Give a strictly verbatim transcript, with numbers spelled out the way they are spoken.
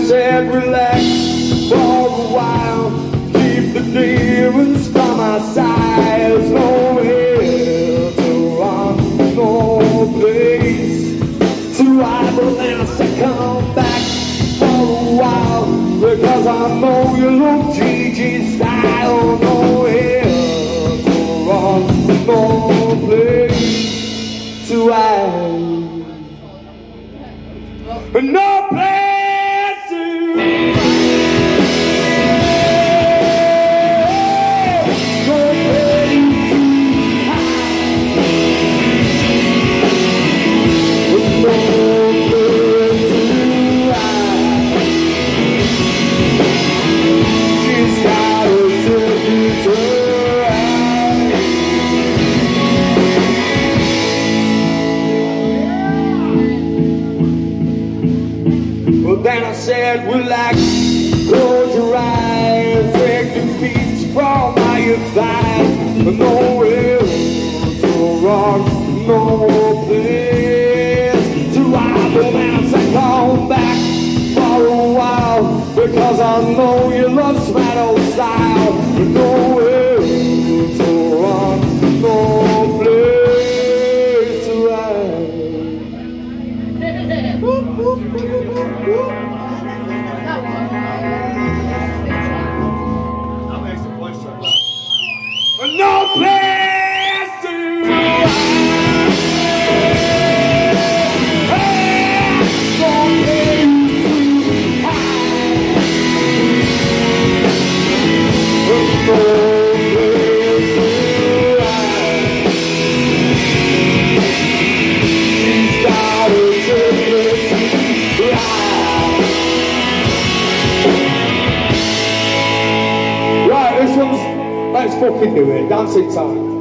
said relax for a while, keep the demons from our side. There's nowhere to run, no place to hide. But then I said come back for a while, because I know you look G G style. Nowhere to run, no place to hide, no place to hide, no place to hide, no place to hide. She's got a ticket to ride. Well, then I said, relax, close your eyes, take the beats from my thighs. Nowhere to run, no place to hide. But then I said, come back for a while, because I know you love sweat old style. Nowhere to run, no place to hide. No place to hide, no place to hide, no place to hide. She's got a ticket to ride. Right, this one's, let's fucking do it, dancing time.